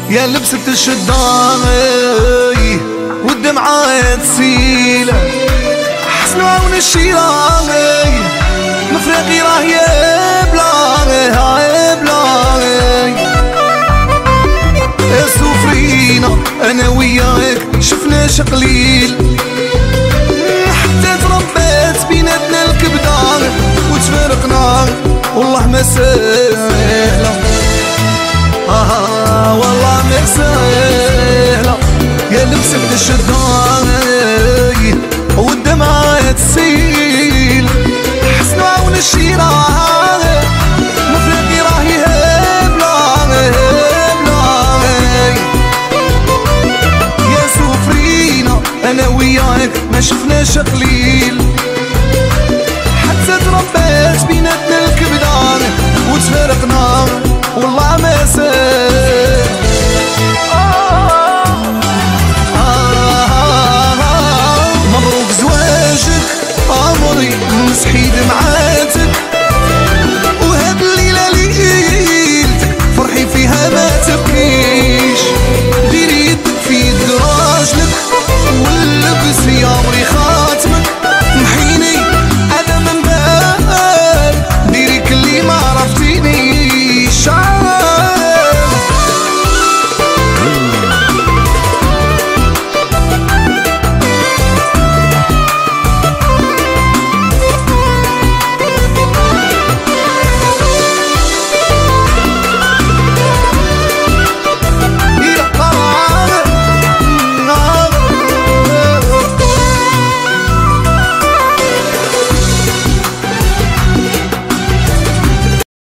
يا لبسة الشداي والدمعة تسيل حسن عون الشيراي مفرقي راه يبلاغي يا سوفرينا انا وياك شفنا قليل حتى تربات بيناتنا الكبدار وتفارقنا والله ما سهله والله ما سهله يا لبسة الشداي والدمعة تسيل حسن عون الشيراي مفرقي راه يبلاغي يا سوفرينا انا وياك ما شفناش قليل حتى تربات بيناتنا الكبدان وتفارقنا والله ما سهل مبروك زواجك عمري مسحي دمعاتك وهاد الليلة ليلتك فرحي فيها ما تبكيش ديري يدك في يد راجلك واللبس يا عمري خاتمك محيني انا من بال ديري كلي ما عرفتينيش